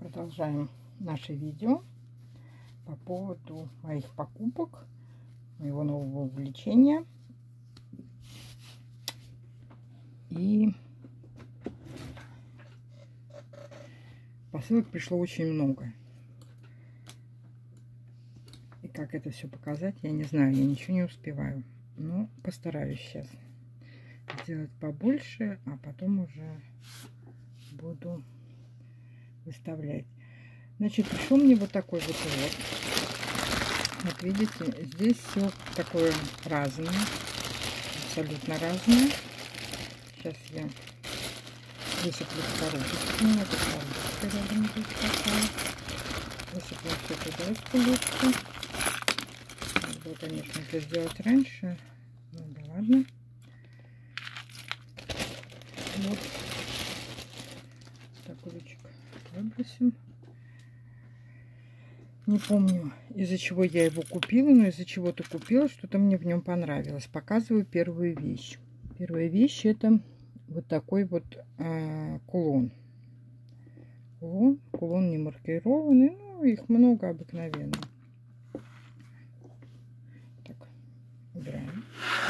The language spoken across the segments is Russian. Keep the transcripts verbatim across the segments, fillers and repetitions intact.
Продолжаем наше видео по поводу моих покупок, моего нового увлечения. И посылок пришло очень много. И как это все показать, я не знаю, я ничего не успеваю. Но постараюсь сейчас сделать побольше, а потом уже буду выставлять. Значит, пришел мне вот такой вот вот. Вот видите, здесь все такое разное, абсолютно разное. Сейчас я высыплю в коробочку. У меня тут коробочка рядом здесь такая. Высыплю все туда из коробки. Надо было, конечно, это сделать раньше. Ну да ладно. Вот. Так, лучик выбросим. Не помню, из-за чего я его купила, но из-за чего-то купила, что-то мне в нем понравилось. Показываю первую вещь. Первая вещь — это вот такой вот а, кулон. Кулон, кулон не маркированный, ну их много обыкновенно. Так, убираем.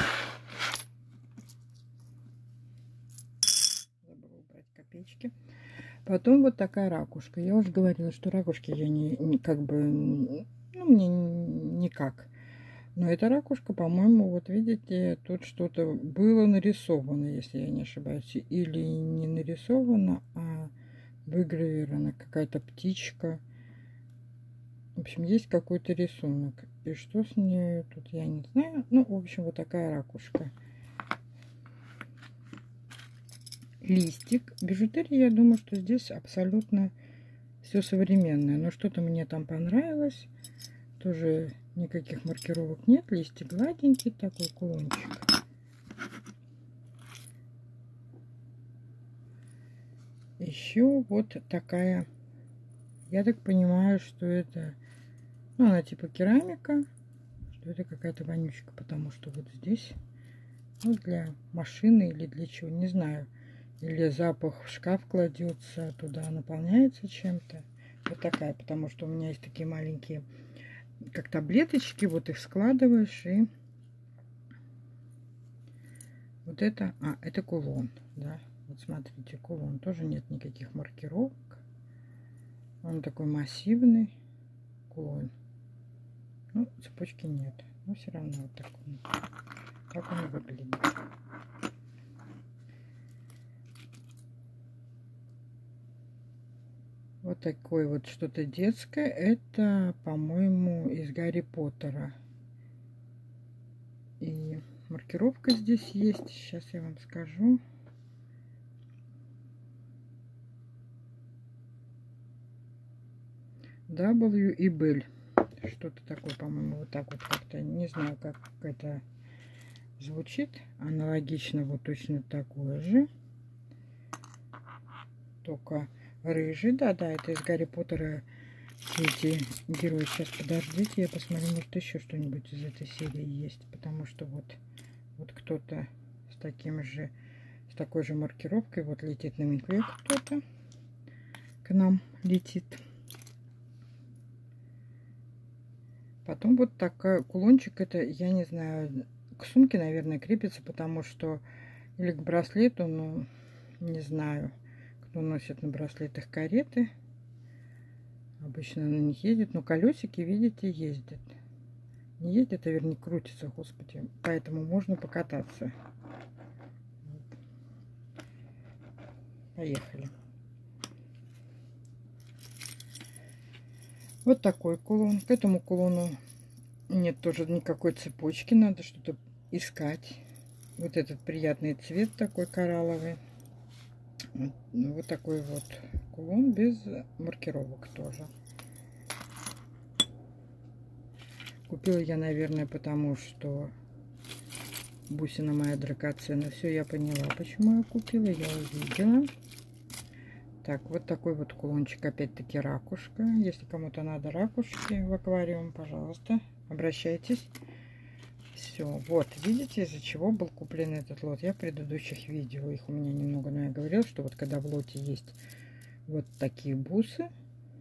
Забыла убрать копеечки. Потом вот такая ракушка. Я уже говорила, что ракушки я не, не как бы, ну, мне никак. Но эта ракушка, по-моему, вот видите, тут что-то было нарисовано, если я не ошибаюсь. Или не нарисовано, а выгравирована какая-то птичка. В общем, есть какой-то рисунок. И что с ней тут, я не знаю. Ну, в общем, вот такая ракушка. Листик. Бижутерия, я думаю, что здесь абсолютно все современное. Но что-то мне там понравилось. Тоже никаких маркировок нет. Листик гладенький, такой кулончик. Еще вот такая. Я так понимаю, что это, ну, она типа керамика, что это какая-то вонючка, потому что вот здесь, ну, для машины или для чего, не знаю. Или запах в шкаф кладется, туда наполняется чем-то. Вот такая, потому что у меня есть такие маленькие, как таблеточки, вот их складываешь, и вот это, а, это кулон, да, вот смотрите, кулон, тоже нет никаких маркировок, он такой массивный кулон, ну, цепочки нет, но все равно вот так он, так он выглядит. Вот такое вот что-то детское. Это, по-моему, из Гарри Поттера. И маркировка здесь есть. Сейчас я вам скажу. W и Bell. Что-то такое, по-моему, вот так вот как-то. Не знаю, как это звучит. Аналогично вот точно такое же. Только рыжий, да-да, это из Гарри Поттера. Эти герои. Сейчас подождите, я посмотрю, может еще что-нибудь из этой серии есть, потому что вот вот кто-то с таким же, с такой же маркировкой, вот летит на Микве, кто-то к нам летит. Потом вот такой кулончик, это, я не знаю, к сумке, наверное, крепится, потому что, или к браслету, ну, не знаю, кто носит на браслетах кареты. Обычно на них ездит, но колесики, видите, ездят. Не ездят, а вернее крутятся, господи. Поэтому можно покататься. Вот. Поехали. Вот такой кулон. К этому кулону нет тоже никакой цепочки. Надо что-то искать. Вот этот приятный цвет такой коралловый. Вот, вот такой вот кулон без маркировок тоже. Купила я, наверное, потому что бусина моя драгоценная. Все, я поняла, почему я купила. Я увидела. Так, вот такой вот кулончик. Опять-таки ракушка. Если кому-то надо ракушки в аквариум, пожалуйста, обращайтесь. Все, вот, видите, из-за чего был куплен этот лот. Я в предыдущих видео, их у меня немного, но я говорила, что вот когда в лоте есть вот такие бусы,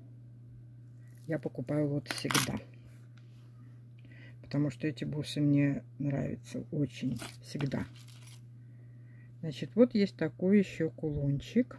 я покупаю вот всегда. Потому что эти бусы мне нравятся очень всегда. Значит, вот есть такой еще кулончик.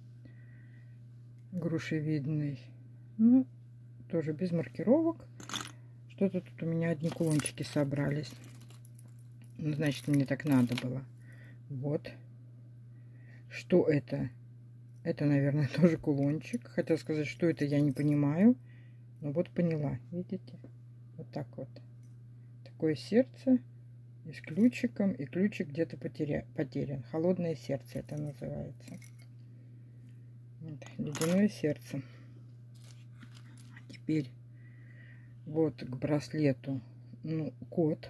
Грушевидный. Ну, тоже без маркировок. Что-то тут у меня одни кулончики собрались. Ну, значит, мне так надо было. Вот. Что это? Это, наверное, тоже кулончик. Хотела сказать, что это, я не понимаю. Но вот поняла. Видите? Вот так вот. Такое сердце. И с ключиком. И ключик где-то потеря... потерян. Холодное сердце это называется. Вот. Ледяное сердце. А теперь вот к браслету. Ну, код.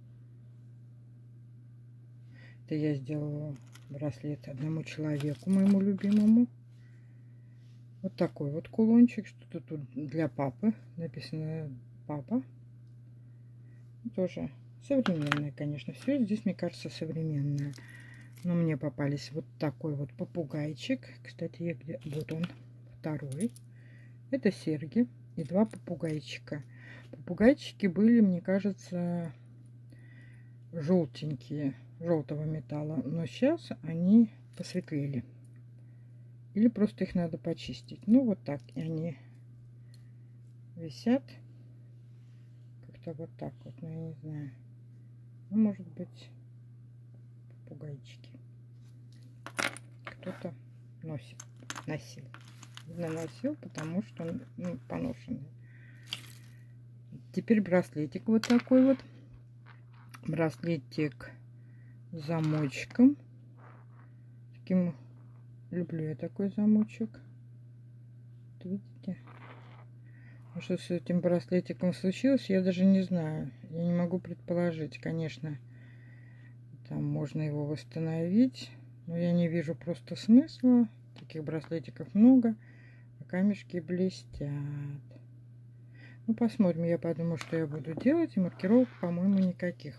Это я сделала браслет одному человеку, моему любимому. Вот такой вот кулончик. Что-то тут для папы. Написано папа. Тоже современное, конечно. Все здесь, мне кажется, современное. Но мне попались вот такой вот попугайчик. Кстати, я где... вот он, второй. Это серьги и два попугайчика. Попугайчики были, мне кажется, желтенькие, желтого металла. Но сейчас они посветлели. Или просто их надо почистить. Ну, вот так. И они висят. Как-то вот так вот. Ну, я не знаю. Ну, может быть, попугайчики. Кто-то носит, носил. Видно, носил, потому что он, ну, поношенный. Теперь браслетик вот такой вот. Браслетик с замочком. Таким, люблю я такой замочек. Вот видите? А что с этим браслетиком случилось, я даже не знаю. Я не могу предположить. Конечно, там можно его восстановить. Но я не вижу просто смысла. Таких браслетиков много. А камешки блестят. Ну, посмотрим. Я подумаю, что я буду делать. И маркировок, по-моему, никаких.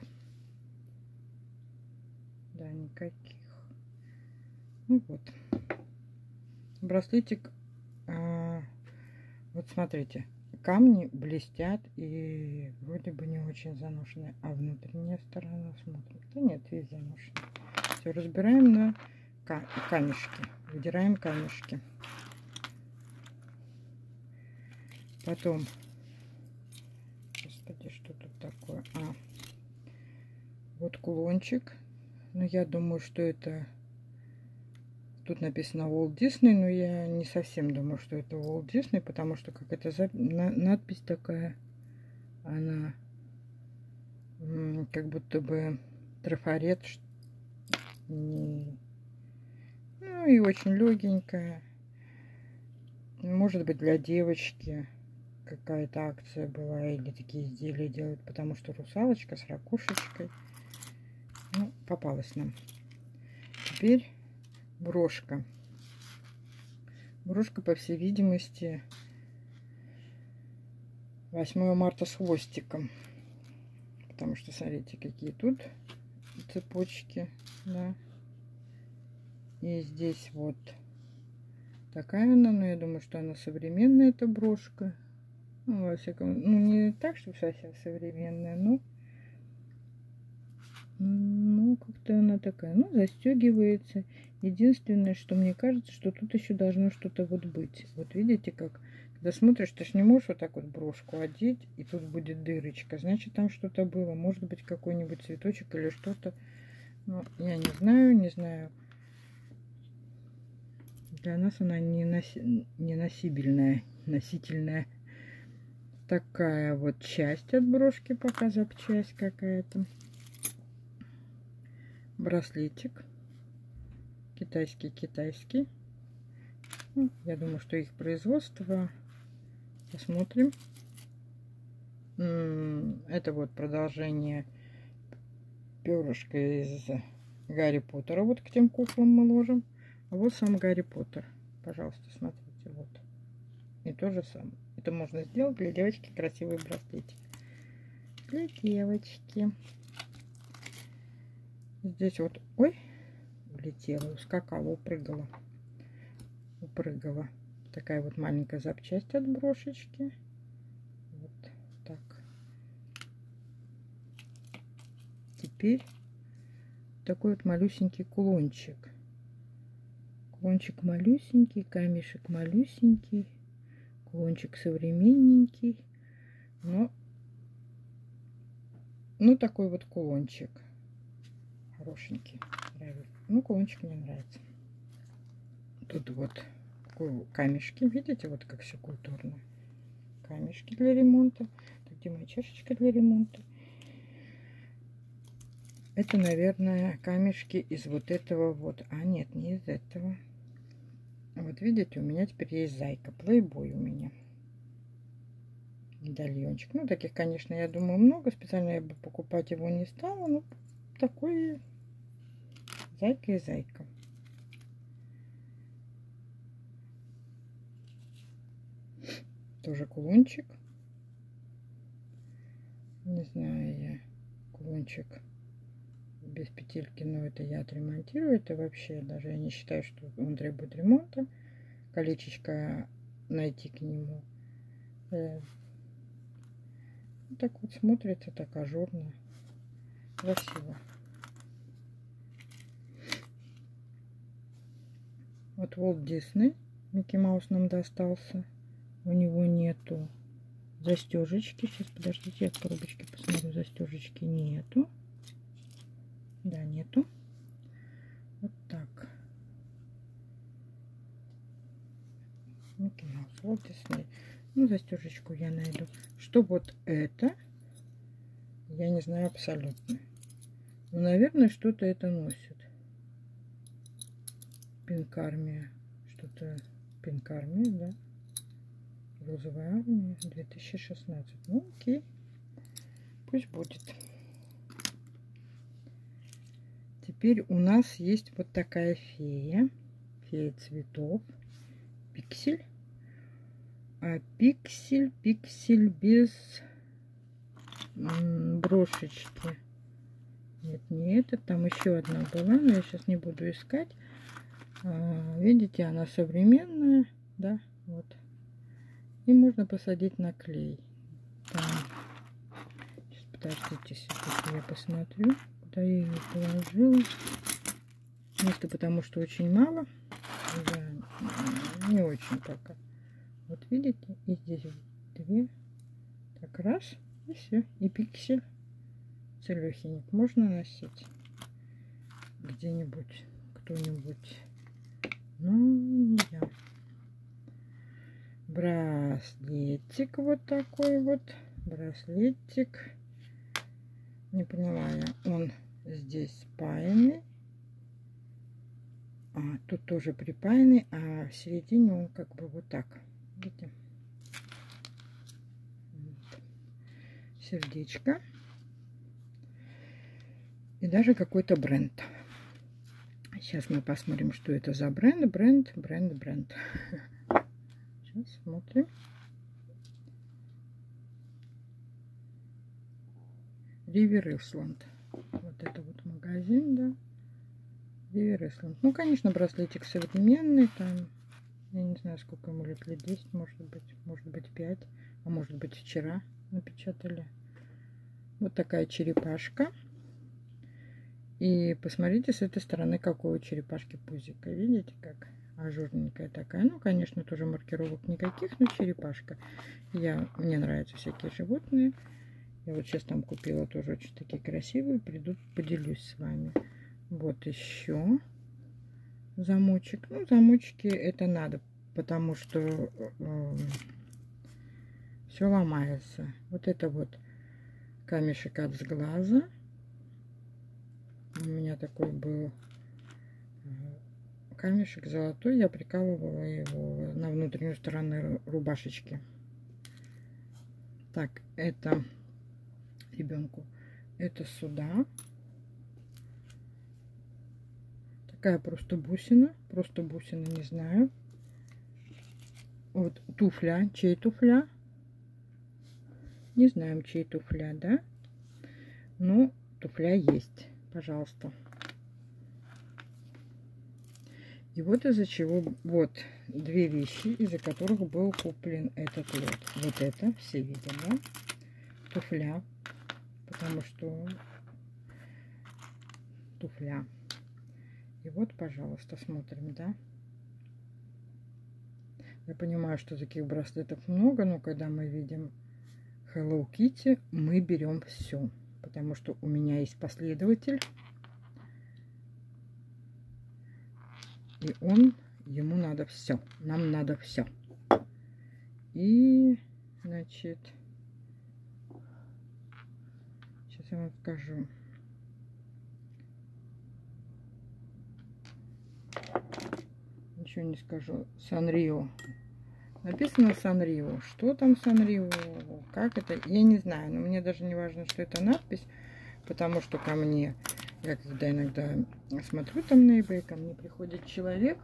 Да, никаких. Ну вот. Браслетик. А, вот смотрите. Камни блестят и вроде бы не очень заношенные. А внутренняя сторона смотрим. Да нет, весь заношенный. Все, разбираем на камешки. Выдираем камешки. Потом... Господи, что тут такое? А, вот кулончик. Ну, я думаю, что это... Тут написано Walt Disney, но я не совсем думаю, что это Walt Disney, потому что как это за... надпись такая, она как будто бы трафарет, не... ну и очень легенькая. Может быть, для девочки какая-то акция была, или такие изделия делают, потому что русалочка с ракушечкой. Ну, попалась нам. Теперь брошка. Брошка, по всей видимости, восьмое марта с хвостиком. Потому что, смотрите, какие тут цепочки. Да. И здесь вот такая она. Но я думаю, что она современная, эта брошка. Ну, во всяком... ну не так, что совсем современная, но... Ну, как-то она такая, ну, застегивается. Единственное, что мне кажется, что тут еще должно что-то вот быть. Вот видите, как, когда смотришь, ты ж не можешь вот так вот брошку одеть, и тут будет дырочка. Значит, там что-то было. Может быть, какой-нибудь цветочек или что-то. Ну, я не знаю, не знаю. Для нас она не, носи... не носибельная, носительная. Такая вот часть от брошки, пока запчасть какая-то. Браслетик. Китайский-китайский. Ну, я думаю, что их производство. Посмотрим. Это вот продолжение перышка из Гарри Поттера. Вот к тем куклам мы ложим. А вот сам Гарри Поттер. Пожалуйста, смотрите. Вот. И то же самое. Это можно сделать для девочки красивый браслетик. Для девочки. Здесь вот, ой, улетела, ускакала, упрыгала. Упрыгала. Такая вот маленькая запчасть от брошечки. теперь такой вот малюсенький кулончик. Кулончик малюсенький, камешек малюсенький, кулончик современненький, но ну такой вот кулончик хорошенький. Ну, кулончик мне нравится. Тут вот камешки, видите, вот как все культурно. Камешки для ремонта. Так, где моя чашечка для ремонта? Это, наверное, камешки из вот этого вот. А, нет, не из этого. Вот видите, у меня теперь есть зайка. Плейбой у меня. Медальончик. Ну, таких, конечно, я думаю, много. Специально я бы покупать его не стала. Ну, такой зайка и зайка. Тоже кулончик. Не знаю я. Кулончик без петельки, но это я отремонтирую. Это вообще даже я не считаю, что он требует ремонта. Колечечко найти к нему. Вот так вот смотрится, так ажурно. Красиво. Вот Walt Disney. Микки Маус нам достался. У него нету застежечки. Сейчас, подождите, я в коробочке посмотрю. Застежечки нету. Да, нету. Вот так. Микки Маус, Walt Disney. Ну, застежечку я найду. Что вот это, я не знаю абсолютно. Но, наверное, что-то это носит. Пинкармия. Что-то Пинкармия, да. Розовая армия, две тысячи шестнадцать. Ну, окей. Пусть будет. Теперь у нас есть вот такая фея. Фея цветов. Пиксель. А пиксель, пиксель без брошечки. Нет, не это. Там еще одна была, но я сейчас не буду искать. А, видите, она современная. Да, вот. И можно посадить на клей. Там. Сейчас, подождите секунду, я посмотрю, куда я ее положила. Места потому что очень мало. Я не очень пока. Вот видите, и здесь две. Так, раз, и все. И пиксель целехенек можно носить где-нибудь, кто-нибудь. Ну, не я. Браслетик вот такой вот. Браслетик. Не поняла я. Он здесь спаянный. А, тут тоже припаянный. А в середине он как бы вот так. Видите? Вот. Сердечко. И даже какой-то бренд. Сейчас мы посмотрим, что это за бренд. Бренд, бренд, бренд. Сейчас смотрим. River Island. Вот это вот магазин, да. River Island. Ну, конечно, браслетик современный. Там, я не знаю, сколько ему лет, лет десять, может быть. Может быть, пять. А может быть, вчера напечатали. Вот такая черепашка. И посмотрите с этой стороны, какой у черепашки пузика. Видите, как ажурненькая такая. Ну, конечно, тоже маркировок никаких, но черепашка. Я, мне нравятся всякие животные. Я вот сейчас там купила тоже очень такие красивые. Приду, поделюсь с вами. Вот еще замочек. Ну, замочки это надо, потому что э, все ломается. Вот это вот камешек от сглаза. У меня такой был камешек золотой. Я прикалывала его на внутреннюю сторону рубашечки. Так, это ребенку. Это сюда. Такая просто бусина. Просто бусина, не знаю. Вот туфля. Чей туфля? Не знаем, чей туфля, да? Но туфля есть. Пожалуйста. И вот из-за чего, вот две вещи, из-за которых был куплен этот лед. Вот это, все видят, да? Туфля, потому что туфля. И вот, пожалуйста, смотрим, да. Я понимаю, что таких браслетов много, но когда мы видим Hello Kitty, мы берем все. Потому что у меня есть последователь. И он, ему надо все. Нам надо все. И, значит, сейчас я вам скажу. Ничего не скажу. Санрио. Написано Санрио. Что там Санрио? Как это? Я не знаю. Но мне даже не важно, что это надпись. Потому что ко мне, я когда иногда смотрю там на eBay, ко мне приходит человек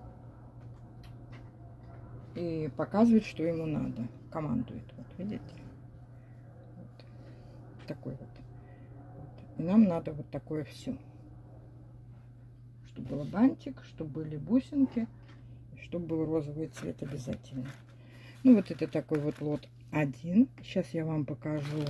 и показывает, что ему надо. Командует. Вот, видите? Вот. Такой вот. И нам надо вот такое все. Чтобы был бантик, чтобы были бусинки, чтобы был розовый цвет обязательно. Ну, вот это такой вот лот один. Сейчас я вам покажу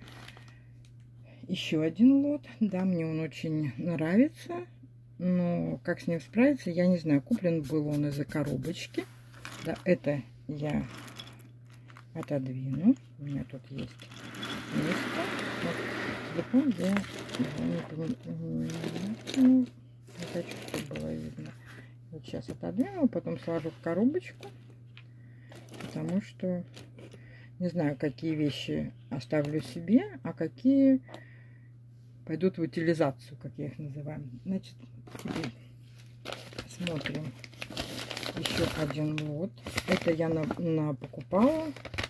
еще один лот. Да, мне он очень нравится. Но как с ним справиться, я не знаю. Куплен был он из-за коробочки. Да, это я отодвину. У меня тут есть место. Вот, телефон я не, не хочу, чтобы было видно. Вот сейчас отодвину, потом сложу в коробочку. Потому что не знаю, какие вещи оставлю себе, а какие пойдут в утилизацию, как я их называю. Значит, теперь смотрим еще один лот. Это я на, на покупала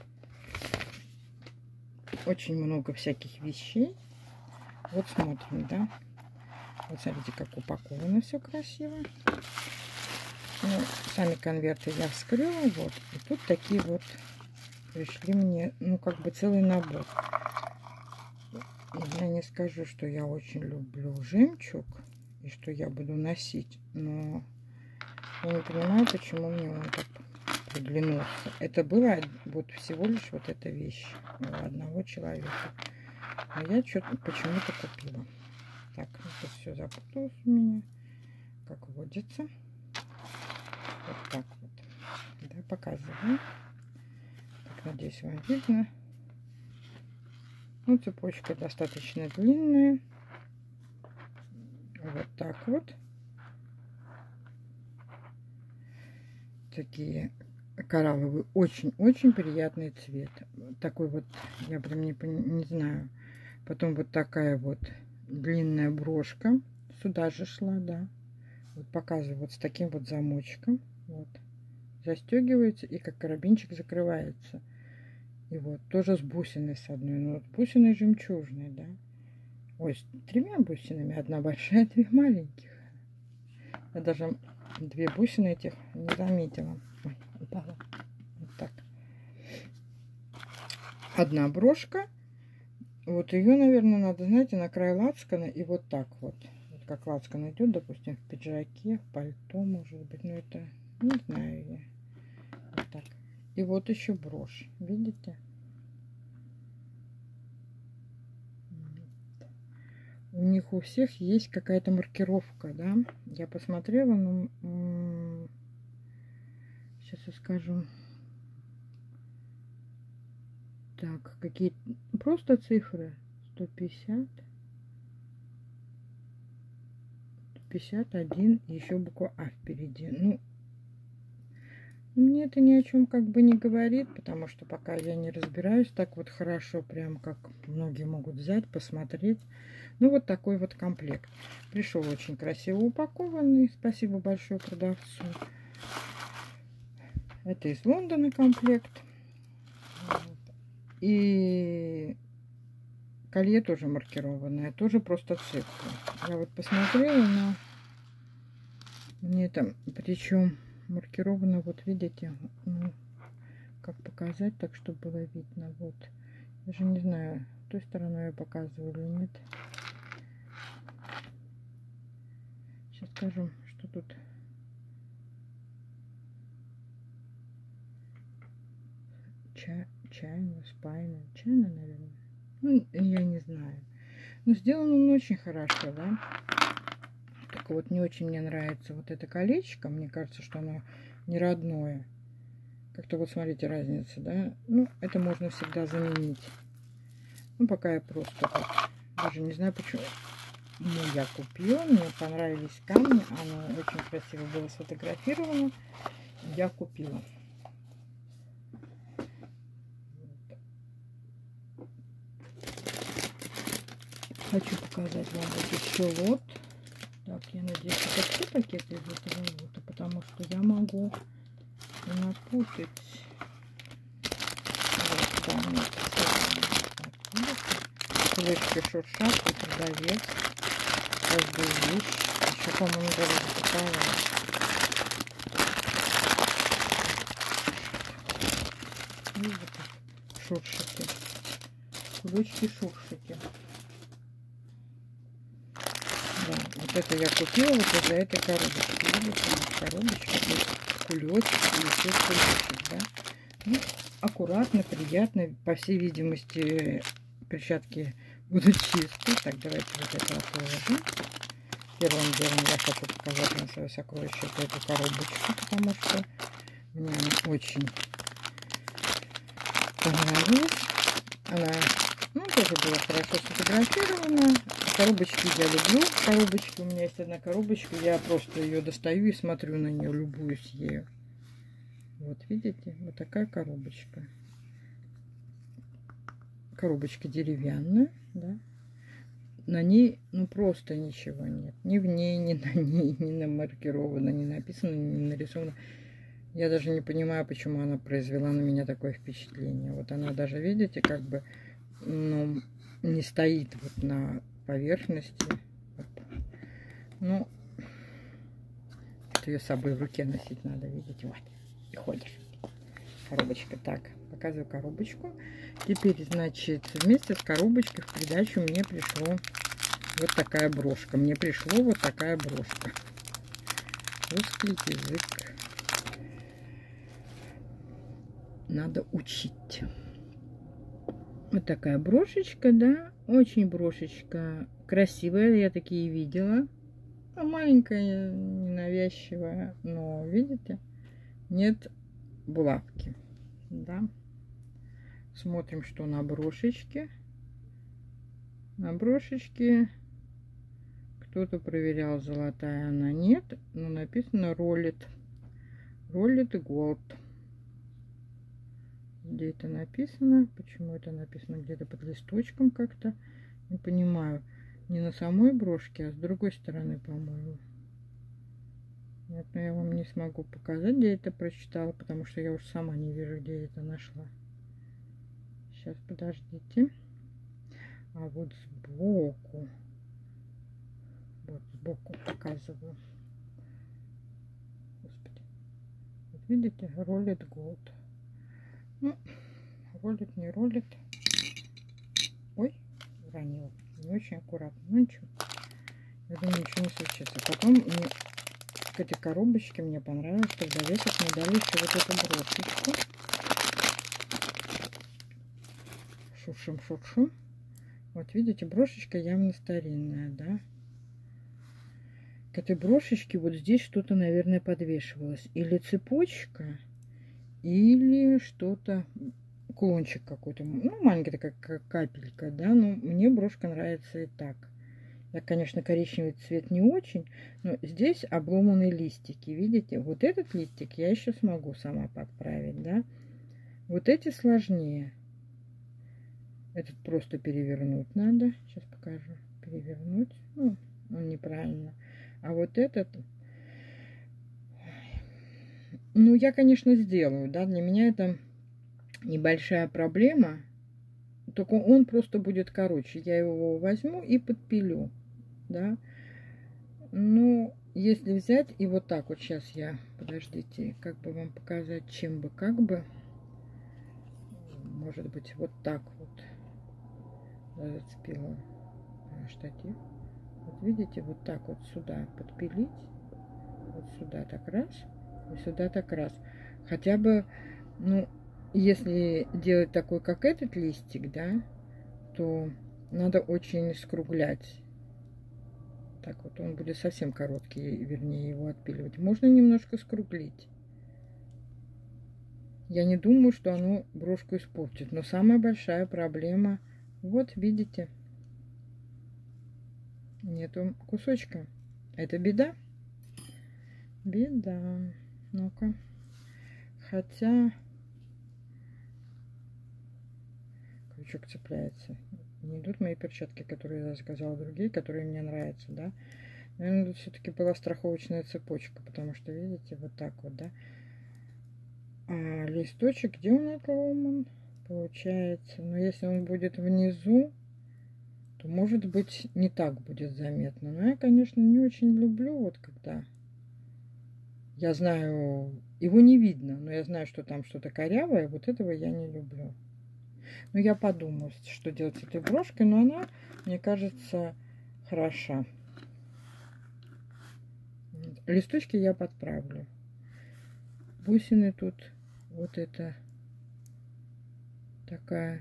очень много всяких вещей. Вот смотрим, да. Вот смотрите, как упаковано все красиво. Ну, сами конверты я вскрыла. Вот. И тут такие вот пришли мне, ну, как бы целый набор. Я не скажу, что я очень люблю жемчуг и что я буду носить, но я не понимаю, почему мне он так приглянулся. Это было вот всего лишь вот эта вещь у одного человека. А я что-то почему-то купила. Так, это все запуталось у меня, как водится. Вот так вот. Да, показываю. Так, надеюсь, вам видно. Ну, цепочка достаточно длинная. Вот так вот. Такие коралловые. Очень-очень приятный цвет. Такой вот, я прям не, не знаю. Потом вот такая вот длинная брошка. Сюда же шла, да. Вот показываю вот с таким вот замочком. Вот. Застегивается и как карабинчик закрывается. И вот тоже с бусиной с одной. Ну, вот бусиной жемчужной, да. Ой, с тремя бусинами. Одна большая, две маленьких. Я даже две бусины этих не заметила. Ой, упала. Вот так. Одна брошка. Вот ее, наверное, надо, знаете, на край лацкана. И вот так вот. Вот как лацкан идет, допустим, в пиджаке, в пальто, может быть. Ну, это не знаю я. Вот так. И вот еще брошь. Видите? У них у всех есть какая-то маркировка, да? Я посмотрела, но... Сейчас я скажу. Так, какие... Просто цифры. сто пятьдесят. сто пятьдесят один. И еще буква А впереди. Ну, мне это ни о чем как бы не говорит, потому что пока я не разбираюсь так вот хорошо, прям как многие могут взять, посмотреть. Ну, вот такой вот комплект. Пришел очень красиво упакованный. Спасибо большое продавцу. Это из Лондона комплект. И колье тоже маркированное, тоже просто цифры. Я вот посмотрела на... Мне там, причем... маркировано, вот видите, ну, как показать так, чтобы было видно. Вот, даже не знаю, той стороной я показываю или нет. Сейчас скажу, что тут. Ча чайно, спайно, чайно, наверное. Ну, я не знаю. Но сделан он очень хорошо, да. Только вот не очень мне нравится вот это колечко. Мне кажется, что оно не родное. Как-то вот смотрите разница, да? Ну, это можно всегда заменить. Ну, пока я просто вот, даже не знаю почему. Ну, я купила, мне понравились камни. Оно очень красиво было сфотографировано. Я купила. Хочу показать вам вот еще лот. Так, я надеюсь, это все пакеты из этого лота, потому что я могу напутать. Вот, да, нет, кулечки шуршат, и продавец. Каждую вещь. Еще, по-моему, даже запаковала. Шуршики. Кулечки-шуршики. Да, вот это я купила вот из-за этой коробочки. Видите, коробочка, кулечки и все кулечки, да? Ну, аккуратно, приятно. По всей видимости, перчатки будут чистые. Так, давайте вот это отложим. Первым делом я хочу показать на свое сокровище вот эту коробочку, потому что мне она очень понравилась. Она, ну, тоже была хорошо сфотографирована. Коробочки я люблю. Коробочки, у меня есть одна коробочка. Я просто ее достаю и смотрю на нее, любуюсь ею. Вот видите, вот такая коробочка. Коробочка деревянная, да. На ней, ну, просто ничего нет. Ни в ней, ни на ней, ни намаркировано, ни написано, ни нарисовано. Я даже не понимаю, почему она произвела на меня такое впечатление. Вот она даже, видите, как бы, ну, не стоит вот на поверхности. Ну, ее с собой в руке носить надо, видите, вот. И ходишь. Коробочка. Так, показываю коробочку. Теперь, значит, вместе с коробочкой в придачу мне пришло вот такая брошка. Мне пришло вот такая брошка. Русский язык надо учить. Вот такая брошечка, да, очень брошечка красивая, я такие видела. Маленькая, ненавязчивая, но видите, нет булавки, да. Смотрим, что на брошечке. На брошечке кто-то проверял, золотая она, нет, но написано роллит. Роллит голд. Где это написано? Почему это написано где-то под листочком как-то? Не понимаю. Не на самой брошке, а с другой стороны, по-моему. Нет, но я вам не смогу показать, где это прочитала, потому что я уж сама не вижу, где я это нашла. Сейчас, подождите. А вот сбоку. Вот сбоку показываю. Господи. Вот видите, роллит голд. Ну, роллит, не роллит. Ой, уронила. Не очень аккуратно. Ну ничего. Я думаю, ничего не случится. Потом мне к этой коробочке мне понравилось, что в довесок мне дали еще вот эту брошечку. Шуршим-шуршим. Вот видите, брошечка явно старинная, да? К этой брошечке вот здесь что-то, наверное, подвешивалось. Или цепочка, или что-то, кулончик какой-то. Ну, маленькая такая как капелька, да? Но мне брошка нравится и так. Я, конечно, коричневый цвет не очень, но здесь обломанные листики. Видите? Вот этот листик я еще смогу сама подправить, да? Вот эти сложнее. Этот просто перевернуть надо. Сейчас покажу. Перевернуть. Ну, он неправильно. А вот этот... Ну, я, конечно, сделаю, да. Для меня это небольшая проблема. Только он просто будет короче. Я его возьму и подпилю, да. Ну, если взять и вот так вот сейчас я... Подождите, как бы вам показать, чем бы, как бы... Может быть, вот так вот. Зацепила штатив. Вот видите, вот так вот сюда подпилить. Вот сюда так раз. И сюда так раз. Хотя бы, ну, если делать такой, как этот листик, да, то надо очень скруглять. так вот. Он будет совсем короткий, вернее, его отпиливать. Можно немножко скруглить. Я не думаю, что оно брошку испортит. Но самая большая проблема, вот видите, нету кусочка. Это беда. Беда. Ну-ка. Хотя крючок цепляется. Не идут мои перчатки, которые я заказала, другие, которые мне нравятся, да. Наверное, тут все-таки была страховочная цепочка, потому что, видите, вот так вот, да. А листочек, где он отломан, получается? Но если он будет внизу, то, может быть, не так будет заметно. Но я, конечно, не очень люблю, вот когда я знаю, его не видно, но я знаю, что там что-то корявое, вот этого я не люблю. Ну, я подумаю, что делать с этой брошкой, но она, мне кажется, хороша. Листочки я подправлю. Бусины тут, вот это такая,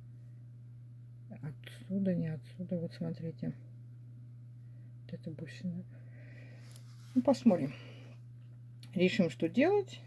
отсюда, не отсюда, вот смотрите. Вот это бусина. Ну, посмотрим. Решим, что делать.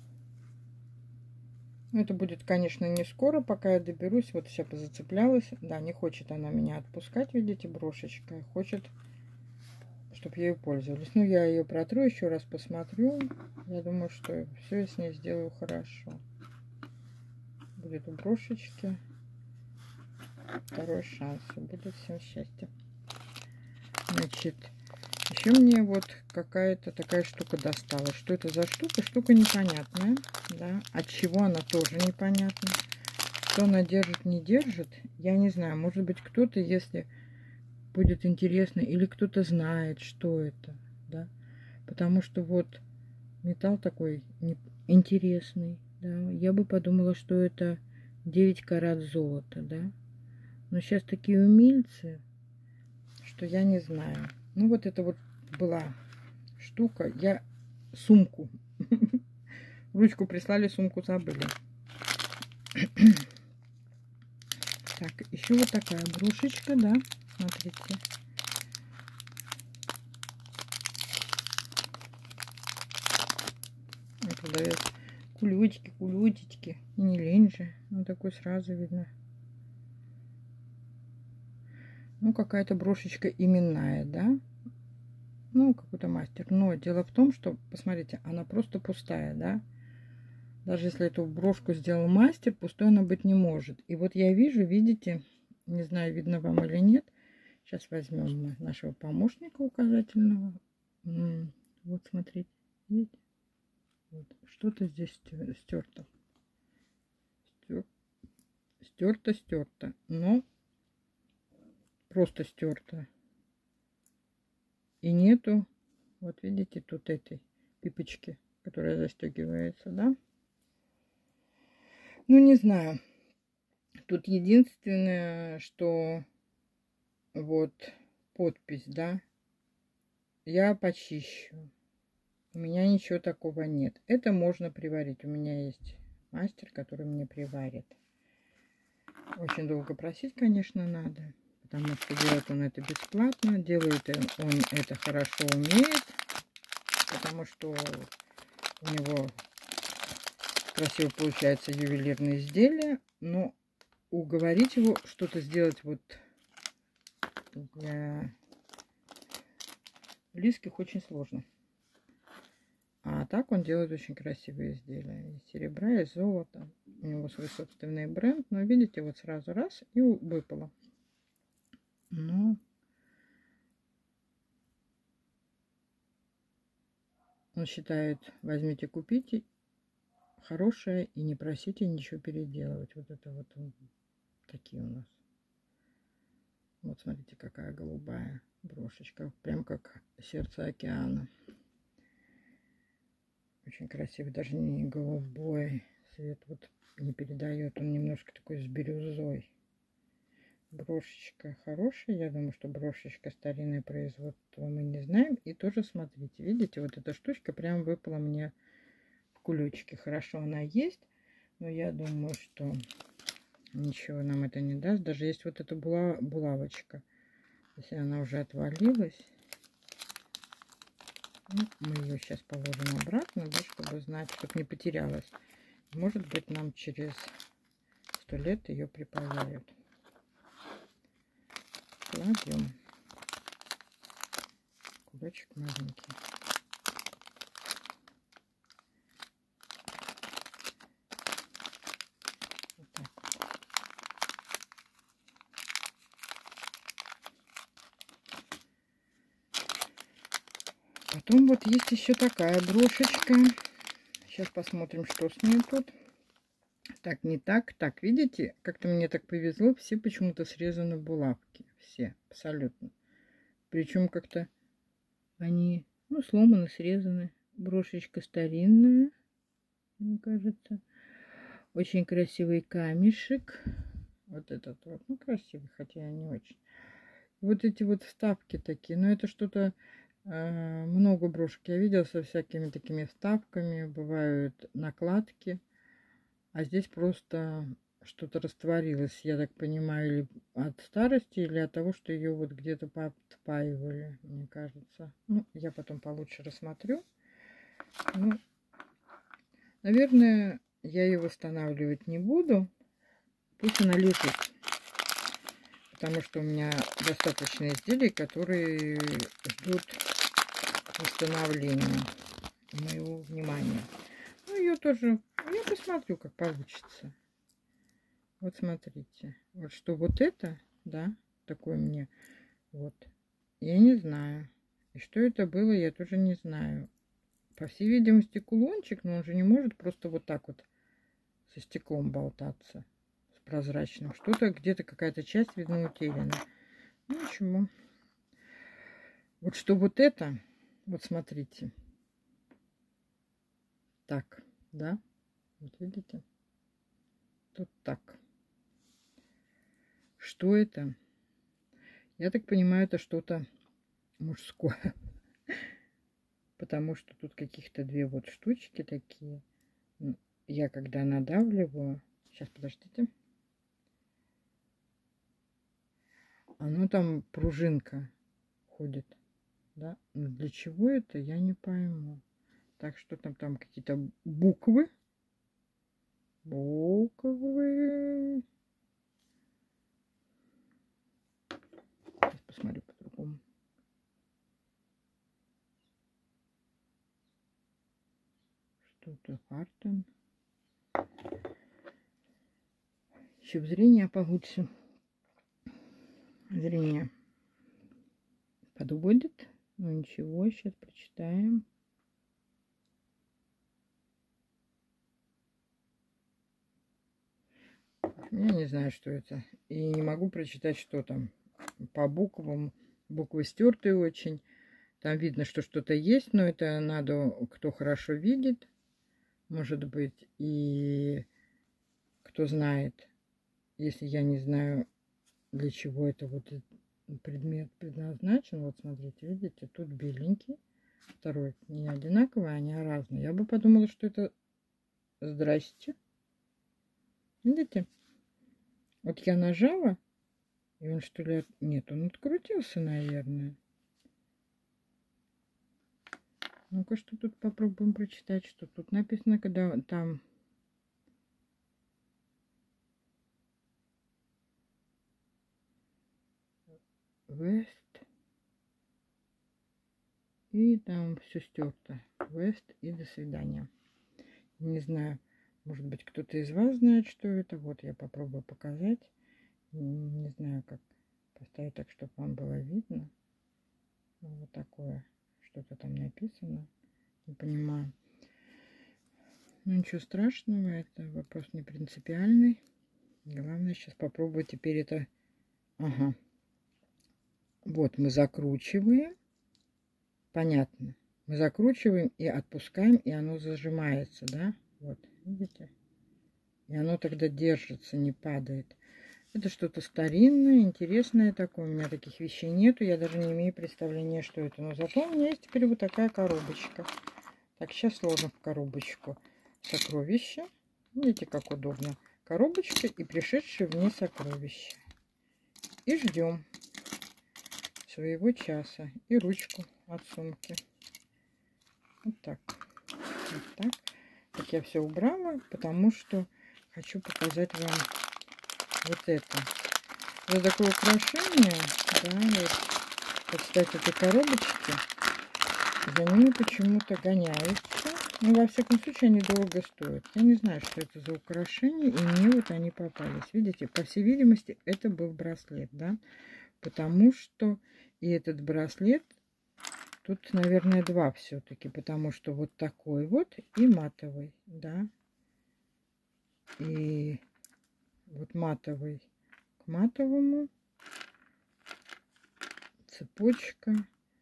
Это будет, конечно, не скоро, пока я доберусь. Вот вся позацеплялась. Да, не хочет она меня отпускать, видите, брошечка. Хочет, чтобы ею пользовались. Ну, я ее протру, еще раз посмотрю. Я думаю, что все я с ней сделаю хорошо. Будет у брошечки второй шанс. Будет всем счастья. Значит, еще мне вот какая-то такая штука достала. Что это за штука? Штука непонятная. Да? От чего она тоже непонятна. Что она держит, не держит, я не знаю. Может быть, кто-то, если будет интересно, или кто-то знает, что это. Да? Потому что вот металл такой интересный. Да? Я бы подумала, что это девять карат золота. Да? Но сейчас такие умельцы, что я не знаю. Ну, вот это вот была штука. Я сумку. Ручку прислали, сумку забыли. Так, еще вот такая брошечка, да. Смотрите. Это дает кулечки, кулютички. Не лень же. Ну, такой сразу видно. Ну, какая-то брошечка именная, да. Ну, какой-то мастер. Но дело в том, что, посмотрите, она просто пустая, да. Даже если эту брошку сделал мастер, пустой она быть не может. И вот я вижу, видите, не знаю, видно вам или нет. Сейчас возьмем мы нашего помощника указательного. Вот, смотрите, видите? Вот. Что-то здесь стерто. Стерто, стерто. Но просто стерто. И нету, вот видите, тут этой пипочки, которая застегивается, да? Ну, не знаю. Тут единственное, что вот подпись, да, я почищу. У меня ничего такого нет. Это можно приварить. У меня есть мастер, который мне приварит. Очень долго просить, конечно, надо. Потому что делает он это бесплатно. Делает он это хорошо умеет. Потому что у него красиво получается ювелирные изделия. Но уговорить его что-то сделать вот для близких очень сложно. А так он делает очень красивые изделия. Из серебра, из золота. У него свой собственный бренд. Но видите, вот сразу раз и выпало. Но он считает, возьмите, купите хорошее и не просите ничего переделывать. Вот это вот такие у нас. Вот смотрите, какая голубая брошечка. Прям как сердце океана. Очень красивый. Даже не голубой цвет. Вот не передает. Он немножко такой с бирюзой. Брошечка хорошая. Я думаю, что брошечка старинное производство мы не знаем. И тоже смотрите. Видите, вот эта штучка прям выпала мне в кулечке. Хорошо она есть. Но я думаю, что ничего нам это не даст. Даже есть вот эта була, булавочка. Если она уже отвалилась. Ну, мы ее сейчас положим обратно, да, чтобы знать, чтобы не потерялась. Может быть, нам через сто лет ее припаяют. Кладем. Кулечек маленький. Вот так вот. Потом вот есть еще такая брошечка. Сейчас посмотрим, что с ней тут. Так, не так. Так, видите, как-то мне так повезло. Все почему-то срезаны булавки. Все, абсолютно. Причем как-то они, ну, сломаны, срезаны. Брошечка старинная, мне кажется. Очень красивый камешек. Вот этот вот. Ну, красивый, хотя не очень. Вот эти вот вставки такие. Но это что-то... э, много брошек я видела со всякими такими вставками. Бывают накладки. А здесь просто что-то растворилось, я так понимаю, или от старости, или от того, что ее вот где-то подпаивали, мне кажется. Ну, я потом получше рассмотрю. Ну, наверное, я ее восстанавливать не буду. Пусть она лежит. Потому что у меня достаточно изделий, которые ждут восстановления моего внимания. Ну, ее тоже, я посмотрю, как получится. Вот смотрите, вот что вот это, да, такое мне, вот, я не знаю. И что это было, я тоже не знаю. По всей видимости, кулончик, но он же не может просто вот так вот со стеклом болтаться, с прозрачным. Что-то где-то какая-то часть, видно, утеряна. Ну, ничего. Вот что вот это, вот смотрите. Так, да, вот видите, тут так. Что это? Я так понимаю, это что-то мужское. Потому что тут каких-то две вот штучки такие. Я когда надавливаю... Сейчас, подождите. Оно там пружинка ходит. Да? Но для чего это, я не пойму. Так что там, там какие-то буквы. Буквы. Сейчас посмотрю по-другому. Что-то Хартон. Еще зрение получше. Зрение подводит. Ну ничего, сейчас прочитаем. Я не знаю, что это. И не могу прочитать, что там. По буквам. Буквы стертые очень. Там видно, что что-то есть, но это надо, кто хорошо видит. Может быть, и кто знает, если я не знаю, для чего это вот предмет предназначен. Вот смотрите, видите, тут беленький. Второй не одинаковый, они разные. Я бы подумала, что это... Здрасте. Видите? Вот я нажала, и он что ли... Нет, он открутился, наверное. Ну-ка, что тут попробуем прочитать, что тут написано, когда там... West. И там все стерто. West и до свидания. Не знаю, может быть, кто-то из вас знает, что это. Вот я попробую показать. Не знаю, как поставить так, чтобы вам было видно. Вот такое. Что-то там написано. Не понимаю. Ну, ничего страшного. Это вопрос не принципиальный. Главное сейчас попробовать теперь это... Ага. Вот мы закручиваем. Понятно. Мы закручиваем и отпускаем, и оно зажимается, да? Вот, видите? И оно тогда держится, не падает. Это что-то старинное, интересное такое. У меня таких вещей нету. Я даже не имею представления, что это. Но зато у меня есть теперь вот такая коробочка. Так, сейчас сложим в коробочку сокровища. Видите, как удобно. Коробочка и пришедшие в ней сокровища. И ждем своего часа. И ручку от сумки. Вот так. Вот так. Так я все убрала, потому что хочу показать вам вот это. Вот такое украшение, да, вот, вот кстати, этой коробочки, за ними почему-то гоняются. Ну, во всяком случае, они дорого стоят. Я не знаю, что это за украшения, и мне вот они попались. Видите, по всей видимости, это был браслет, да, потому что и этот браслет, тут, наверное, два все-таки, потому что вот такой вот и матовый, да, и вот матовый к матовому, цепочка.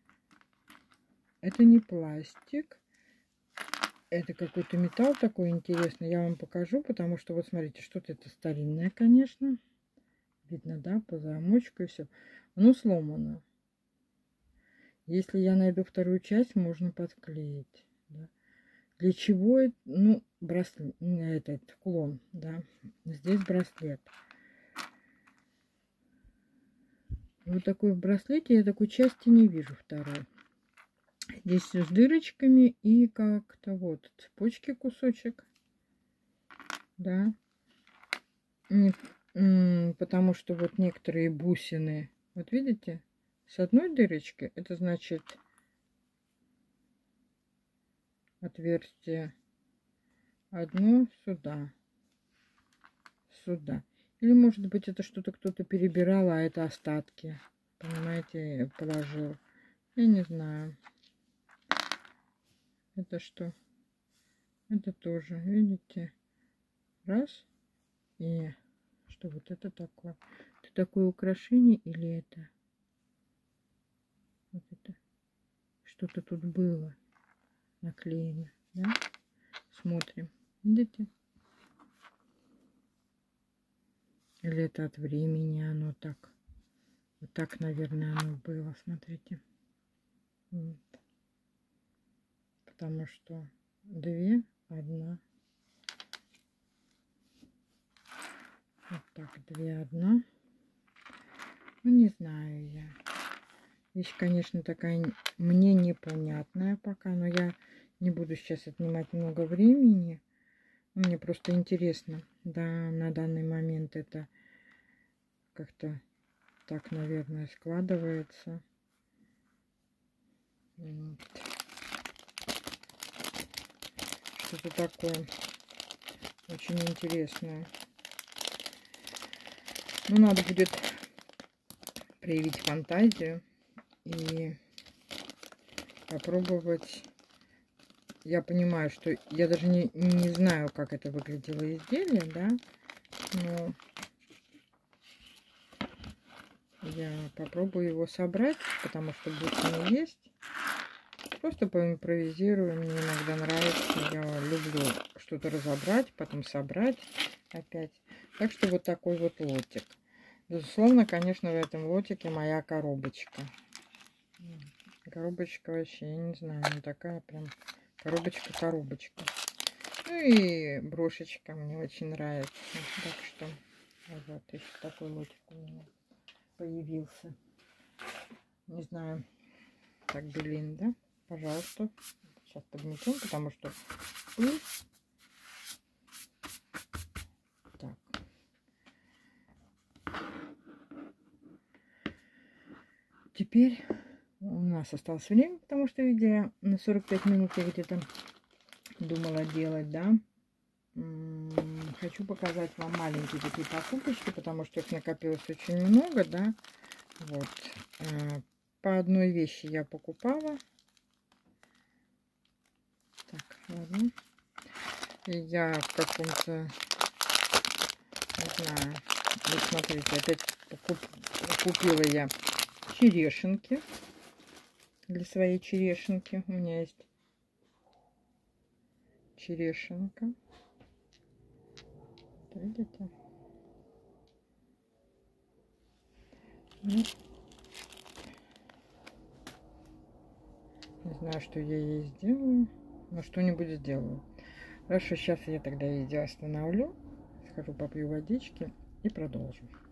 Это не пластик, это какой-то металл такой интересный. Я вам покажу, потому что вот смотрите, что-то это старинное, конечно. Видно, да, по замочку и все. Оно сломано. Если я найду вторую часть, можно подклеить. Да. Для чего это? Ну, браслет, этот кулон, да. Здесь браслет. Вот такой в браслете я такой части не вижу второй. Здесь все с дырочками и как-то вот цепочки кусочек, да. Не, потому что вот некоторые бусины, вот видите, с одной дырочкой, это значит отверстие одно сюда, сюда. Или может быть это что-то кто-то перебирал, а это остатки, понимаете, положил. Я не знаю. Это что? Это тоже, видите? Раз. И что вот это такое? Это такое украшение или это? Вот это. Что-то тут было наклеено, да? Смотрим. Видите? Или это от времени оно так? Вот так, наверное, оно было. Смотрите. Вот. Потому что две, одна. Вот так, две, одна. Ну, не знаю я. Вещь, конечно, такая мне непонятная пока, но я не буду сейчас отнимать много времени. Мне просто интересно. Да, на данный момент это как-то так, наверное, складывается. Вот. Что-то такое очень интересное. Ну, надо будет проявить фантазию и попробовать. Я понимаю, что я даже не, не знаю, как это выглядело изделие, да, но я попробую его собрать, потому что бусины есть. Просто поимпровизирую, мне иногда нравится, я люблю что-то разобрать, потом собрать опять. Так что вот такой вот лотик. Безусловно, конечно, в этом лотике моя коробочка. Коробочка вообще, я не знаю, ну такая прям коробочка-коробочка. Ну и брошечка мне очень нравится. Так что вот еще такой лотик у меня появился. Не знаю. Так, блин, да? Пожалуйста. Сейчас подметем, потому что пыль. Так. Теперь у нас осталось время, потому что видео на сорок пять минут я где-то думала делать, да. Хочу показать вам маленькие такие покупочки, потому что их накопилось очень много, да. Вот. По одной вещи я покупала. Так, ладно. И я в каком-то, не знаю, вот смотрите, опять куп, купила я черешенки для своей черешенки. У меня есть черешенка. Видите? Ну, не знаю, что я ей сделаю, но что-нибудь сделаю. Хорошо, сейчас я тогда видео остановлю, схожу попью водички и продолжим.